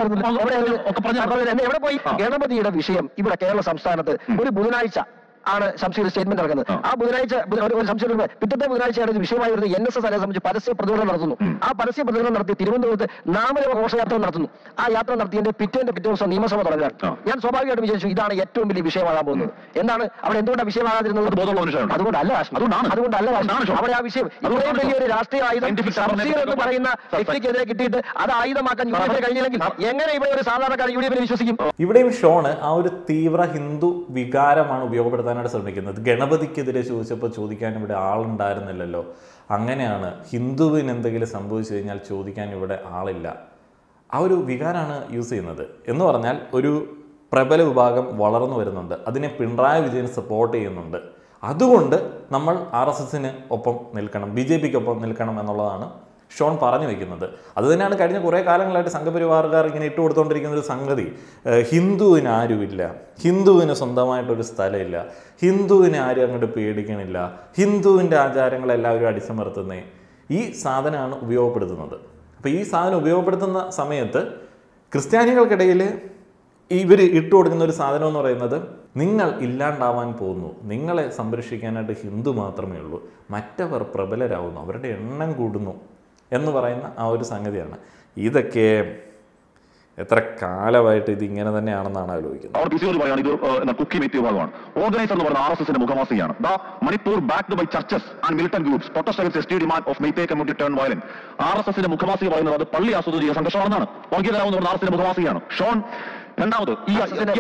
എവിടെ പോയി? ഗണപതിയുടെ വിഷയം ഇവിടെ കേരള സംസ്ഥാനത്ത് ഒരു ബുധനാഴ്ച ആണ് ശംസീർ സ്റ്റേറ്റ്മെന്റ് ഇറങ്ങുന്നത്. ആ ബുധനാഴ്ച ഒരു സംശയം പിറ്റത്തെ ബുധനാഴ്ചയാണ് ഇത് വിഷയമായി വരുന്നത്. NSS അതിനെ സംബന്ധിച്ച് പരസ്യ പ്രതികരണം നടത്തുന്നു. ആ പരസ്യ പ്രതികരണം നടത്തി തിരുവനന്തപുരത്ത് നാമരവ ഘോഷയാത്ര നടത്തുന്നു. ആ യാത്ര നടത്തിയതിന്റെ പിറ്റേ ദിവസം നിയമസഭ തുടങ്ങാൻ ഞാൻ സ്വാഭാവികമായിട്ടും വിചാരിച്ചു ഇതാണ് ഏറ്റവും വലിയ വിഷയമാകാൻ പോകുന്നത്. എന്താണ് അവിടെ എന്തുകൊണ്ടാണ് വിഷയമാകാതിരുന്നത്? അതുകൊണ്ടല്ല അവിടെ ആ വിഷയം ഇത്രയും വലിയൊരു രാഷ്ട്രീയ ആയുധം ശംസീർ എന്ന് പറയുന്ന വ്യക്തിക്കെതിരെ കിട്ടിയിട്ട് അത് ആയുധമാക്കാൻ UDF കഴിഞ്ഞില്ലെങ്കിൽ എങ്ങനെ ഇവിടെ ഒരു സാധാരണക്കാരൻ UDF വിശ്വസിക്കും? ഇവിടെയും ഷോണ് ആ ഒരു തീവ്ര ഹിന്ദു വികാരമാണ് ഉപയോഗപ്പെടുത്താനായിട്ട് ശ്രമിക്കുന്നത്. ഗണപതിക്കെതിരെ ചോദിച്ചപ്പോൾ ചോദിക്കാൻ ഇവിടെ ആളുണ്ടായിരുന്നില്ലല്ലോ. അങ്ങനെയാണ് ഹിന്ദുവിന് എന്തെങ്കിലും സംഭവിച്ചു കഴിഞ്ഞാൽ ചോദിക്കാൻ ഇവിടെ ആളില്ല. ആ ഒരു വികാരമാണ് യൂസ് ചെയ്യുന്നത്. എന്ന് പറഞ്ഞാൽ ഒരു പ്രബല വിഭാഗം വളർന്നു വരുന്നുണ്ട്, അതിനെ പിണറായി വിജയൻ സപ്പോർട്ട് ചെയ്യുന്നുണ്ട്. അതുകൊണ്ട് നമ്മൾ RSSന് ഒപ്പം നിൽക്കണം, BJPക്കൊപ്പം നിൽക്കണം എന്നുള്ളതാണ് ഷോൺ പറഞ്ഞു വയ്ക്കുന്നത്. അതുതന്നെയാണ് കഴിഞ്ഞ കുറേ കാലങ്ങളായിട്ട് സംഘപരിവാറുകാർ ഇങ്ങനെ ഇട്ട് കൊടുത്തുകൊണ്ടിരിക്കുന്ന ഒരു സംഗതി. ഹിന്ദുവിന് ആരുമില്ല, ഹിന്ദുവിന് സ്വന്തമായിട്ടൊരു സ്ഥലമില്ല, ഹിന്ദുവിനെ ആരും അങ്ങോട്ട് പേടിക്കണില്ല, ഹിന്ദുവിൻ്റെ ആചാരങ്ങളെല്ലാവരും അടിച്ചമർത്തുന്നേ, ഈ സാധനമാണ് ഉപയോഗപ്പെടുത്തുന്നത്. അപ്പോൾ ഈ സാധനം ഉപയോഗപ്പെടുത്തുന്ന സമയത്ത് ക്രിസ്ത്യാനികൾക്കിടയിൽ ഇവർ ഇട്ട് കൊടുക്കുന്ന ഒരു സാധനം എന്ന് പറയുന്നത് നിങ്ങൾ ഇല്ലാണ്ടാവാൻ പോകുന്നു, നിങ്ങളെ സംരക്ഷിക്കാനായിട്ട് ഹിന്ദു മാത്രമേ ഉള്ളൂ, മറ്റവർ പ്രബലരാകുന്നു, അവരുടെ എണ്ണം കൂടുന്നു എന്ന് പറയുന്ന ആ ഒരു സംഗതിയാണ്. ഇതൊക്കെ എത്ര കാലമായിട്ട് ഇത് ഇങ്ങനെ തന്നെയാണെന്നാണ് ആലോചിക്കുന്നത്. അവർ ബിസിയോട് പറയാണ് ഇത് കുക്കി മെത്തി വിഭാഗമാണ്. ഓർഗനൈസർ എന്ന് പറയുന്ന RSSന്റെ മുഖവാസിയാണ്. Manipur backed by churches and militant groups protest against ST demand of Meitei community turn violent. RSSന്റെ മുഖവാസി പറയുന്നത് അത് പള്ളി ആസൂത്രണം ചെയ്യുന്ന സംഘർഷമാണെന്നാണ്. വർഗീയതരാവ് എന്ന് പറഞ്ഞ RSSന്റെ മുഖവാസിയാണ് ഷോൺ. രണ്ടാമത് ഈ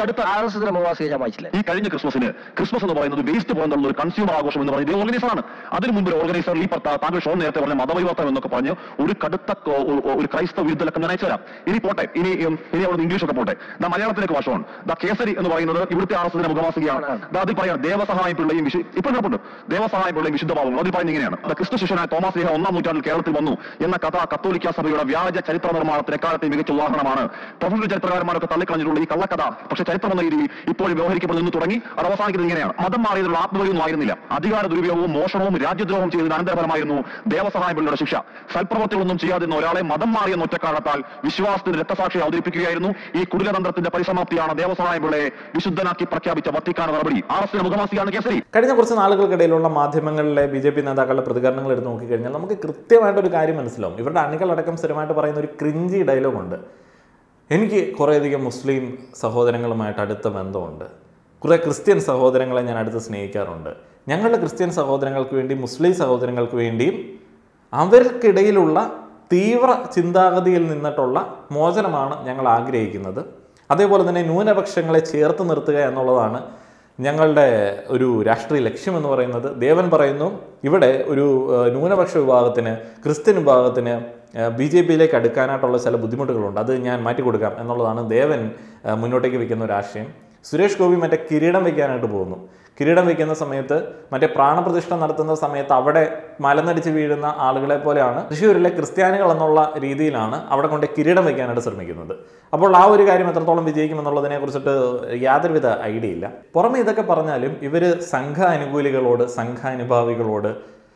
കഴിഞ്ഞ ക്രിസ്മസ് എന്ന് പറയുന്നത് വേസ്റ്റ് പോകുന്ന ഒരു കൺസ്യൂമർ ആഘോഷം എന്ന് പറയുന്നത് ഓർഗനൈസറാണ്. അതിന് മുമ്പ് ഓർഗനൈസർ ഈ താങ്കൾ ഷോൺ നേരത്തെ പറഞ്ഞ മതപരിവർത്തനം എന്നൊക്കെ പറഞ്ഞ് ഒരു കടുത്ത ഒരു ക്രൈസ്തവ വിരുദ്ധലൊക്കെ ഞാൻ അയച്ചുതരാം. ഇനി പോട്ടെ, ഇനി അവിടെ ഇംഗ്ലീഷൊക്കെ പോട്ടെ. മലയാളത്തിലേക്ക് വാഷോൺ കേസരി എന്ന് പറയുന്നത് ഇവിടുത്തെ RSSന്റെ മുഖവാസികയാണ്. അതിൽ പറയാം ദേവസഹായ പിള്ളയും ഇപ്പൊ നടപ്പുണ്ട് ദേവസഹായ പിള്ളയും വിശുദ്ധ പാവങ്ങളും. അതിൽ പറയുന്നത് ഇങ്ങനെയാണ്: ക്രിസ്തു ശിഷ്യനായ തോമസ് ലീഹ 1-ാം നൂറ്റാണ്ടിൽ കേരളത്തിൽ വന്നു എന്ന കഥ കത്തോലിക്ക സഭയുടെ വ്യാജ ചരിത്ര നിർമ്മാണത്തിന് എക്കാലത്തെ മികച്ച ഉദാഹരണമാണ്. പ്രൊഫഷണൽ ചരിത്രകാരന്മാരൊക്കെ തള്ളിക്കളഞ്ഞിട്ടുള്ള ഈ കള്ളക്കഥ പക്ഷേ ചരിത്രം എന്ന രീതിയിൽ ഇപ്പോഴും വ്യവഹരിക്കപ്പെടുന്നു തുടങ്ങി. അത് അവസാനിക്കുന്നത് ഇങ്ങനെയാണ്: മതം മാറിയതിലുള്ള ആത്മവലിയൊന്നും ആയിരുന്നില്ല. അധികാര ദുരുപയോഗവും മോഷണവും രാജ്യദ്രോഹവും ചെയ്തതിന് അനന്തരഫലമായിരുന്നു ദേവസഹായ പിള്ളയുടെ ശിക്ഷ. സൽപ്രവർത്തികളൊന്നും ചെയ്യാതിരുന്ന ഒരാളെ മതം മാറിയെന്ന ഒറ്റ കാരണത്താൽ വിശ്വാസത്തിന് രക്തസാക്ഷി അവതരിപ്പിക്കുകയായിരുന്നു. ഈ കുടിലതന്ത്രത്തിന്റെ പരിസമാപ്തിയാണ് ദേവസഹായ പിള്ളയെ വിശുദ്ധനാക്കി പ്രഖ്യാപിച്ച വത്തിക്കാൻ നടപടി. RSSന്റെ മുഖവാസിയാണ് കേസരി. കഴിഞ്ഞ കുറച്ച് നാളുകൾക്കിടയിലുള്ള മാധ്യമങ്ങളിലെ BJP നേതാക്കളുടെ പ്രതികരണങ്ങൾ എടുത്ത് നോക്കിക്കഴിഞ്ഞാൽ നമുക്ക് കൃത്യമായിട്ടൊരു കാര്യം മനസ്സിലാവും. ഇവരുടെ അണികളടക്കം സ്ഥിരമായിട്ട് പറയുന്ന ഒരു ക്രിഞ്ചി ഡയലോഗുണ്ട്: എനിക്ക് കുറേയധികം മുസ്ലിം സഹോദരങ്ങളുമായിട്ട് അടുത്ത ബന്ധമുണ്ട്, കുറേ ക്രിസ്ത്യൻ സഹോദരങ്ങളെ ഞാൻ അടുത്ത് സ്നേഹിക്കാറുണ്ട്. ഞങ്ങളുടെ ക്രിസ്ത്യൻ സഹോദരങ്ങൾക്ക് വേണ്ടി മുസ്ലിം സഹോദരങ്ങൾക്ക് വേണ്ടിയും അവർക്കിടയിലുള്ള തീവ്ര ചിന്താഗതിയിൽ നിന്നിട്ടുള്ള മോചനമാണ് ഞങ്ങൾ ആഗ്രഹിക്കുന്നത്. അതേപോലെ തന്നെ ന്യൂനപക്ഷങ്ങളെ ചേർത്ത് നിർത്തുക എന്നുള്ളതാണ് ഞങ്ങളുടെ ഒരു രാഷ്ട്രീയ ലക്ഷ്യമെന്ന് പറയുന്നത്. ദേവൻ പറയുന്നു ഇവിടെ ഒരു ന്യൂനപക്ഷ വിഭാഗത്തിന്, ക്രിസ്ത്യൻ വിഭാഗത്തിന് BJPയിലേക്ക് അടുക്കാനായിട്ടുള്ള ചില ബുദ്ധിമുട്ടുകളുണ്ട്, അത് ഞാൻ മാറ്റിക്കൊടുക്കാം എന്നുള്ളതാണ് ദേവൻ മുന്നോട്ടേക്ക് വയ്ക്കുന്ന ഒരു ആശയം. സുരേഷ് ഗോപി മറ്റേ കിരീടം വയ്ക്കാനായിട്ട് പോകുന്നു. കിരീടം വയ്ക്കുന്ന സമയത്ത്, മറ്റേ പ്രാണപ്രതിഷ്ഠ നടത്തുന്ന സമയത്ത് അവിടെ മലനടിച്ച് വീഴുന്ന ആളുകളെ പോലെയാണ് തൃശ്ശൂരിലെ ക്രിസ്ത്യാനികൾ എന്നുള്ള രീതിയിലാണ് അവിടെ കൊണ്ട് കിരീടം വയ്ക്കാനായിട്ട് ശ്രമിക്കുന്നത്. അപ്പോൾ ആ ഒരു കാര്യം എത്രത്തോളം വിജയിക്കുമെന്നുള്ളതിനെ കുറിച്ചിട്ട് യാതൊരുവിധ ഐഡിയ ഇല്ല. പുറമെ ഇതൊക്കെ പറഞ്ഞാലും ഇവർ സംഘ അനുകൂലികളോട്, സംഘാനുഭാവികളോട്,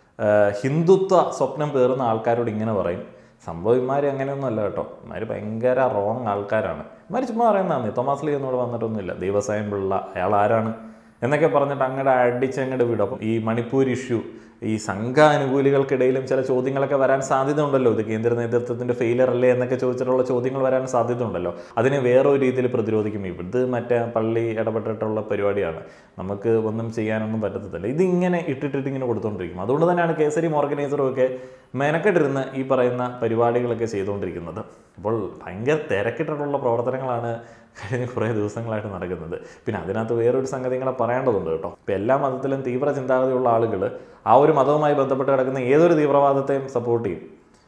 ഹിന്ദുത്വ സ്വപ്നം പേറുന്ന ആൾക്കാരോട് ഇങ്ങനെ പറയും. സംഭവം ഇമാർ അങ്ങനെയൊന്നും അല്ല കേട്ടോ, ഇമാർ ഭയങ്കര റോങ് ആൾക്കാരാണ്. ഇമാർ ചുമ്മാ പറയുന്നതാണ്. തോമസ് ലീ എന്നോട് വന്നിട്ടൊന്നുമില്ല, ദൈവസായം പിള്ള അയാൾ ആരാണ് എന്നൊക്കെ പറഞ്ഞിട്ട് അങ്ങോട്ട് അടിച്ചങ്ങോട്ട് വിടും. അപ്പം ഈ മണിപ്പൂർ ഇഷ്യൂ, ഈ സംഘാനുകൂലികൾക്കിടയിലും ചില ചോദ്യങ്ങളൊക്കെ വരാൻ സാധ്യത ഉണ്ടല്ലോ. ഇത് കേന്ദ്ര നേതൃത്വത്തിൻ്റെ ഫെയിലർ അല്ലേ എന്നൊക്കെ ചോദിച്ചിട്ടുള്ള ചോദ്യങ്ങൾ വരാൻ സാധ്യത ഉണ്ടല്ലോ. അതിനെ വേറൊരു രീതിയിൽ പ്രതിരോധിക്കും. ഇത് മറ്റേ പള്ളി ഇടപെട്ടിട്ടുള്ള പരിപാടിയാണ്, നമുക്ക് ഒന്നും ചെയ്യാനൊന്നും പറ്റത്തില്ല. ഇതിങ്ങനെ ഇട്ടിട്ട് ഇങ്ങനെ കൊടുത്തുകൊണ്ടിരിക്കും. അതുകൊണ്ട് തന്നെയാണ് കേസരിയും ഓർഗനൈസറും ഒക്കെ മെനക്കെട്ടിരുന്ന് ഈ പറയുന്ന പരിപാടികളൊക്കെ ചെയ്തുകൊണ്ടിരിക്കുന്നത്. അപ്പോൾ ഭയങ്കര തിരക്കിട്ടിട്ടുള്ള പ്രവർത്തനങ്ങളാണ് കഴിഞ്ഞ കുറേ ദിവസങ്ങളായിട്ട് നടക്കുന്നത്. പിന്നെ അതിനകത്ത് വേറൊരു സംഗതി കൂടെ പറയേണ്ടതുണ്ട് കേട്ടോ. ഇപ്പം എല്ലാ മതത്തിലും തീവ്ര ചിന്താഗതിയുള്ള ആളുകൾ ആ ഒരു മതവുമായി ബന്ധപ്പെട്ട് കിടക്കുന്ന ഏതൊരു തീവ്രവാദത്തെയും സപ്പോർട്ട് ചെയ്യും.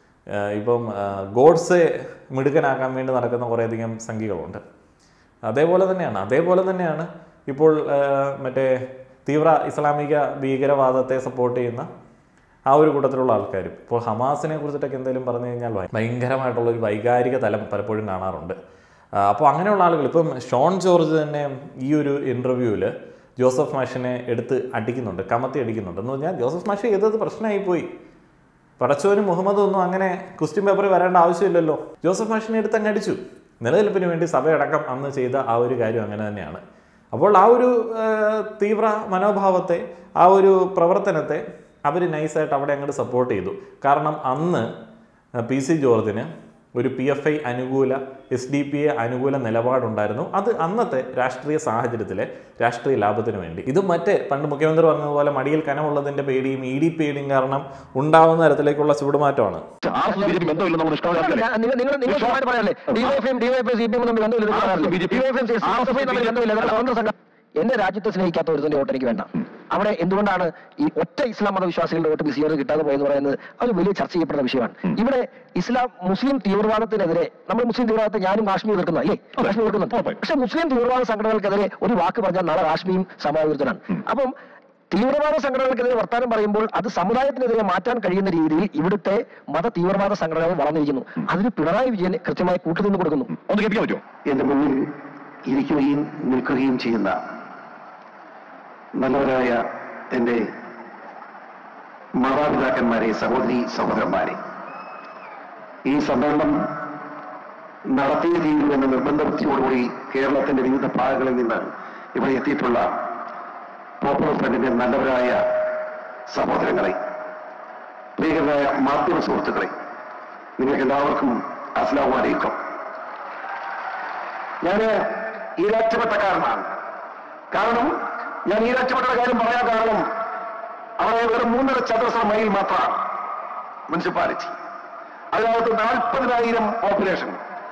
ഇപ്പം ഗോഡ്സെ മിടുക്കനാക്കാൻ വേണ്ടി നടക്കുന്ന കുറേയധികം സംഖ്യകളുണ്ട്. അതേപോലെ തന്നെയാണ് ഇപ്പോൾ മറ്റേ തീവ്ര ഇസ്ലാമിക ഭീകരവാദത്തെ സപ്പോർട്ട് ചെയ്യുന്ന ആ ഒരു കൂട്ടത്തിലുള്ള ആൾക്കാരും. ഇപ്പോൾ ഹമാസിനെ കുറിച്ചിട്ടൊക്കെ എന്തെങ്കിലും പറഞ്ഞു കഴിഞ്ഞാൽ ഭയങ്കരമായിട്ടുള്ളൊരു വൈകാരിക തലം പലപ്പോഴും കാണാറുണ്ട്. അപ്പോൾ അങ്ങനെയുള്ള ആളുകൾ, ഇപ്പം ഷോൺ ജോർജ് തന്നെ ഈ ഒരു ഇൻ്റർവ്യൂവിൽ ജോസഫ് മാഷിനെ എടുത്ത് അടിക്കുന്നുണ്ട്, കമത്തി അടിക്കുന്നുണ്ട്. എന്ന് പറഞ്ഞാൽ ജോസഫ് മാഷ് ചെയ്തത് പ്രശ്നമായിപ്പോയി. പടച്ചോനും മുഹമ്മദും ഒന്നും അങ്ങനെ ക്വസ്റ്റ്യൻ പേപ്പറിൽ വരേണ്ട ആവശ്യമില്ലല്ലോ. ജോസഫ് മാഷിനെ എടുത്ത് അങ്ങ് അടിച്ചു. നിലനിൽപ്പിന് വേണ്ടി സഭയടക്കം അന്ന് ചെയ്ത ആ ഒരു കാര്യം അങ്ങനെ തന്നെയാണ്. അപ്പോൾ ആ ഒരു തീവ്ര മനോഭാവത്തെ, ആ ഒരു പ്രവർത്തനത്തെ അവർ നൈസായിട്ട് അവിടെ അങ്ങോട്ട് സപ്പോർട്ട് ചെയ്തു. കാരണം അന്ന് PC ജോർജിന് ഒരു PFI അനുകൂല, SDPA അനുകൂല നിലപാടുണ്ടായിരുന്നു. അത് അന്നത്തെ രാഷ്ട്രീയ സാഹചര്യത്തിലെ രാഷ്ട്രീയ ലാഭത്തിന് വേണ്ടി. ഇത് മറ്റേ പണ്ട് മുഖ്യമന്ത്രി പറഞ്ഞതുപോലെ മടിയിൽ കനമുള്ളതിൻ്റെ പേടിയും ED പേടിയും കാരണം ഉണ്ടാവുന്ന തരത്തിലേക്കുള്ള ചൂടുമാറ്റമാണ്. എന്റെ രാജ്യത്തെ സ്നേഹിക്കാത്ത ഒരുത്തന്റെ വോട്ട് എനിക്ക് വേണ്ട. അവിടെ എന്തുകൊണ്ടാണ് ഈ ഒറ്റ ഇസ്ലാം മതവിശ്വാസികളുടെ വോട്ട് ബിസിയോട് കിട്ടാതെ പോയെന്ന് പറയുന്നത് അത് വലിയ ചർച്ച ചെയ്യപ്പെടുന്ന വിഷയമാണ്. ഇവിടെ മുസ്ലിം തീവ്രവാദത്തിനെതിരെ, നമ്മൾ മുസ്ലിം തീവ്രവാദത്തെ ഞാനും കാശ്മീർ നിൽക്കുന്നു, അല്ലേ? കാശ്മീർ നിൽക്കുന്നുണ്ട്. പക്ഷെ മുസ്ലിം തീവ്രവാദ സംഘടനകൾക്കെതിരെ ഒരു വാക്ക് പറഞ്ഞാൽ നാളെ കാശ്മീരും സമാവിരുദ്ധനാണ്. അപ്പം തീവ്രവാദ സംഘടനകൾക്കെതിരെ വർത്താനം പറയുമ്പോൾ അത് സമുദായത്തിനെതിരെ മാറ്റാൻ കഴിയുന്ന രീതിയിൽ ഇവിടുത്തെ മത തീവ്രവാദ സംഘടനകൾ വളർന്നിരിക്കുന്നു. അതിന് പിണറായി വിജയൻ കൃത്യമായി കൂട്ടുനിന്ന് കൊടുക്കുന്നു. ഒന്ന് കേൾപ്പിക്കാൻ പറ്റുമോ? എന്റെ മുന്നിൽ ഇരിക്കുകയും നിൽക്കുകയും ചെയ്യുന്ന നല്ലവരായ എൻ്റെ മാതാപിതാക്കന്മാരെ, സഹോദരി സഹോദരന്മാരെ, ഈ സമ്മേളനം നടത്തിയ തീരുമെന്ന നിർബന്ധ ബുദ്ധിയോടുകൂടി കേരളത്തിന്റെ വിവിധ ഭാഗങ്ങളിൽ നിന്ന് ഇവിടെ എത്തിയിട്ടുള്ള പോപ്പുലർ ഫ്രണ്ടിന്റെ നല്ലവരായ സഹോദരങ്ങളെ, പ്രിയകരായ മാധ്യമ സുഹൃത്തുക്കളെ, നിങ്ങൾക്ക് എല്ലാവർക്കും അസ്സലാമു അലൈക്കും. ഞാൻ ഈരാറ്റുപേട്ടക്കാരനാണ്. കാരണം ഞാൻ ഈരാറ്റുപേട്ടയുടെ കാര്യം പറയാൻ കാരണം അവിടെ വെറും 3.5 ചതുരശ്ര മൈൽ മാത്രമാണ് മുനിസിപ്പാലിറ്റി. അതിനകത്ത് 40,000 പോപ്പുലേഷൻ,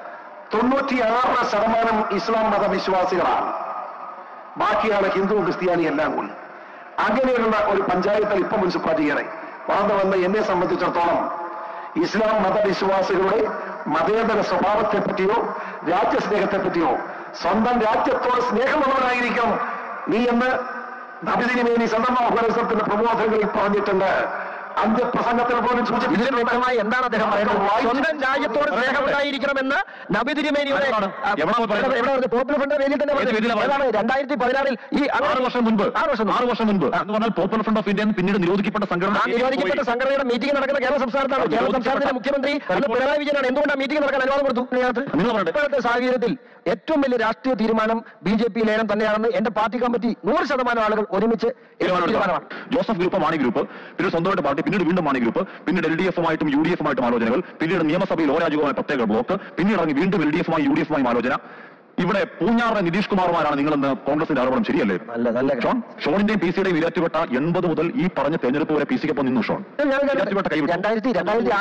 96% ഇസ്ലാം മതവിശ്വാസികളാണ്, ബാക്കിയാണ് ഹിന്ദു ക്രിസ്ത്യാനി എല്ലാം കൂടി. അങ്ങനെയുള്ള ഒരു പഞ്ചായത്തിൽ ഇപ്പം മുനിസിപ്പാലിറ്റിയുടെ വളർന്നു വന്ന എന്നെ സംബന്ധിച്ചിടത്തോളം ഇസ്ലാം മതവിശ്വാസികളുടെ മതേതര സ്വഭാവത്തെ പറ്റിയോ രാജ്യസ്നേഹത്തെ പറ്റിയോ സ്വന്തം രാജ്യത്തോട് സ്നേഹമുള്ളവരായിരിക്കണം നീ എന്ന് നബിതിരുമേനി സല്ലല്ലാഹു അലൈഹി വസല്ലത്തിന്റെ പ്രബോധനങ്ങളിൽ പറഞ്ഞിട്ടുണ്ട്. അന്ത്യപ്രസംഗത്തിൽ പോലും ഇതിലും വ്യക്തമായി എന്താണ് അദ്ദേഹം പറയുന്നത്? സ്വന്തം രാജ്യത്തോട് സ്നേഹമുണ്ടായിരിക്കണമെന്ന് നബി തിരുമേനിയുടെ പോപ്പുലർ ഫ്രണ്ട് വേദിയിൽ തന്നെ 2016 ഈ 6 വർഷം മുൻപ് എന്ന് പറഞ്ഞാൽ പോപ്പുലർ ഫ്രണ്ട് ഓഫ് ഇന്ത്യ പിന്നീട് നിരോധിക്കപ്പെട്ട സംഘടനയുടെ മീറ്റിംഗ് നടക്കുന്ന കേരള സംസ്ഥാനത്താണ്. കേരള സംസ്ഥാനത്തിന്റെ മുഖ്യമന്ത്രി പിണറായി വിജയനാണ് എന്തുകൊണ്ടാണ് മീറ്റിംഗ് നടക്കാൻ അനുവാദം കൊടുത്തു? ഇപ്പോഴത്തെ സാഹചര്യത്തിൽ ഏറ്റവും വലിയ രാഷ്ട്രീയ തീരുമാനം BJP ലയനം തന്നെയാണെന്ന് എന്റെ പാർട്ടി കമ്മിറ്റി 100% ആളുകൾ ഒരുമിച്ച് തീരുമാനമാണ്. ജോസഫ് ഗ്രൂപ്പ്, മാണി ഗ്രൂപ്പ്, പിന്നെ സ്വന്തമായിട്ട് പാർട്ടി, പിന്നീട് വീണ്ടും മാണി ഗ്രൂപ്പ്, പിന്നീട് LDF-ഉമായിട്ടും UDF-ഉമായിട്ടും ആലോചനകൾ, പിന്നീട് നിയമസഭയിൽ രാജ്യവുമായി പ്രത്യേക ബ്ലോക്ക്, പിന്നീട് ഇറങ്ങി വീണ്ടും LDF-ഉമായി UDF-ഉമായും ആലോചന. ഇവിടെ പൂഞ്ഞാറിലെ നിതീഷ് കുമാറുമാരാണ് നിങ്ങളെന്ന് കോൺഗ്രസിന്റെ ആരോപണം ശരിയല്ലേ? ഷോണിന്റെയും PC-യുടെയും ഇരാറ്റുപേട്ട 80 മുതൽ ഈ പറഞ്ഞ തെരഞ്ഞെടുപ്പ് വരെ PC-ക്കൊപ്പം നിന്നു ഷോൺ. 2006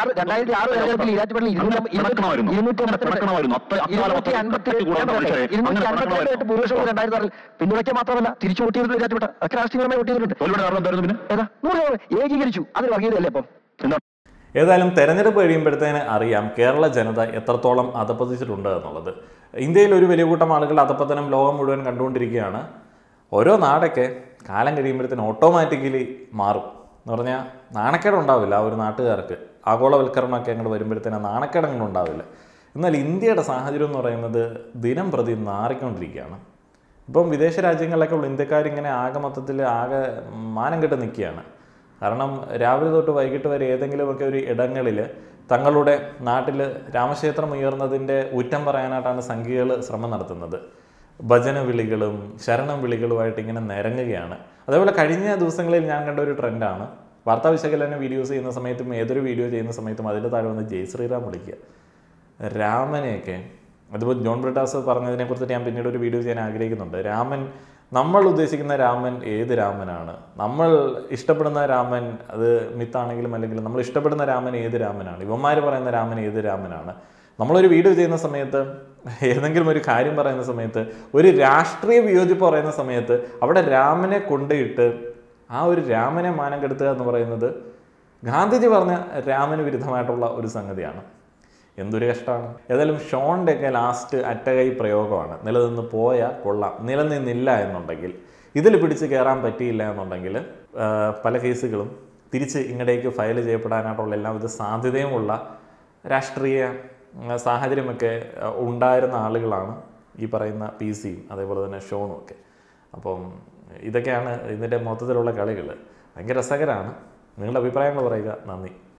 പിന്തുണയ്ക്ക് മാത്രമല്ല തിരിച്ചു വോട്ടിയിരുന്നു ഇരാറ്റുപേട്ട. അതൊക്കെ രാഷ്ട്രീയപരമായി വോട്ടിയിരുന്നു. ഏകീകരിച്ചു. അതിന് വകീലല്ലേ അപ്പം? ഏതായാലും തെരഞ്ഞെടുപ്പ് കഴിയുമ്പോഴത്തേന് അറിയാം കേരള ജനത എത്രത്തോളം അധപ്പതിച്ചിട്ടുണ്ട് എന്നുള്ളത്. ഇന്ത്യയിൽ ഒരു വലിയ കൂട്ടം ആളുകൾ അധപ്പതനം ലോകം മുഴുവൻ കണ്ടുകൊണ്ടിരിക്കുകയാണ്. ഓരോ നാടൊക്കെ കാലം കഴിയുമ്പോഴത്തേന് ഓട്ടോമാറ്റിക്കലി മാറും എന്ന് പറഞ്ഞാൽ നാണക്കേടുണ്ടാവില്ല. ആ ഒരു നാട്ടുകാർക്ക് ആഗോളവൽക്കരണമൊക്കെ അങ്ങോട്ട് വരുമ്പോഴത്തേന് നാണക്കേടങ്ങനെ ഉണ്ടാവില്ല. എന്നാൽ ഇന്ത്യയുടെ സാഹചര്യം എന്ന് പറയുന്നത് ദിനം പ്രതി മാറിക്കൊണ്ടിരിക്കുകയാണ്. ഇപ്പം വിദേശ രാജ്യങ്ങളിലൊക്കെ ഉള്ള ഇന്ത്യക്കാരിങ്ങനെ ആകെ മൊത്തത്തിൽ ആകെ മാനം കെട്ട് നിൽക്കുകയാണ്. കാരണം രാവിലെ തൊട്ട് വൈകിട്ട് വരെ ഏതെങ്കിലുമൊക്കെ ഒരു ഇടങ്ങളിൽ തങ്ങളുടെ നാട്ടിൽ രാമക്ഷേത്രം ഉയർന്നതിൻ്റെ ഊറ്റം പറയാനായിട്ടാണ് സംഘികൾ ശ്രമം നടത്തുന്നത്. ഭജന വിളികളും ശരണം വിളികളുമായിട്ട് ഇങ്ങനെ നിരങ്ങുകയാണ്. അതേപോലെ കഴിഞ്ഞ ദിവസങ്ങളിൽ ഞാൻ കണ്ട ഒരു ട്രെൻഡാണ്, വാർത്താ വിശകലന വീഡിയോസ് ചെയ്യുന്ന സമയത്തും ഏതൊരു വീഡിയോ ചെയ്യുന്ന സമയത്തും അതിൻ്റെ താഴെ വന്ന് ജയ് ശ്രീറാം വിളിക്കുക. രാമനെയൊക്കെ അതുപോലെ ജോൺ ബ്രിട്ടാസ് പറഞ്ഞതിനെക്കുറിച്ച് ഞാൻ പിന്നീട് ഒരു വീഡിയോ ചെയ്യാൻ ആഗ്രഹിക്കുന്നുണ്ട്. രാമൻ, നമ്മൾ ഉദ്ദേശിക്കുന്ന രാമൻ ഏത് രാമനാണ്? നമ്മൾ ഇഷ്ടപ്പെടുന്ന രാമൻ അത് മിത്താണെങ്കിലും അല്ലെങ്കിൽ നമ്മൾ ഇഷ്ടപ്പെടുന്ന രാമൻ ഏത് രാമനാണ്? ഇവന്മാർ പറയുന്ന രാമൻ ഏത് രാമനാണ്? നമ്മളൊരു വീഡിയോ ചെയ്യുന്ന സമയത്ത്, ഏതെങ്കിലും ഒരു കാര്യം പറയുന്ന സമയത്ത്, ഒരു രാഷ്ട്രീയ വിയോജിപ്പ് പറയുന്ന സമയത്ത് അവിടെ രാമനെ കൊണ്ടുപോയിട്ട് ആ ഒരു രാമനെ മാനം കെടുത്തുക എന്ന് പറയുന്നത് ഗാന്ധിജി പറഞ്ഞ രാമന് വിരുദ്ധമായിട്ടുള്ള ഒരു സംഗതിയാണ്. എന്തൊരു കഷ്ടമാണ്. ഏതായാലും ഷോണിൻ്റെയൊക്കെ ലാസ്റ്റ് അറ്റകൈ പ്രയോഗമാണ്. നിലനിന്ന് പോയാൽ കൊള്ളാം, നിലനിന്നില്ല എന്നുണ്ടെങ്കിൽ, ഇതിൽ പിടിച്ച് കയറാൻ പറ്റിയില്ല എന്നുണ്ടെങ്കിൽ പല കേസുകളും തിരിച്ച് ഇങ്ങടേക്ക് ഫയൽ ചെയ്യപ്പെടാനായിട്ടുള്ള എല്ലാവിധ സാധ്യതയുമുള്ള രാഷ്ട്രീയ സാഹചര്യമൊക്കെ ഉണ്ടായിരുന്ന ആളുകളാണ് ഈ പറയുന്ന PC-യും അതേപോലെ തന്നെ ഷോണും ഒക്കെ. അപ്പം ഇതൊക്കെയാണ് ഇതിൻ്റെ മൊത്തത്തിലുള്ള കളികൾ. ഭയങ്കര രസകരമാണ്. നിങ്ങളുടെ അഭിപ്രായങ്ങൾ പറയുക. നന്ദി.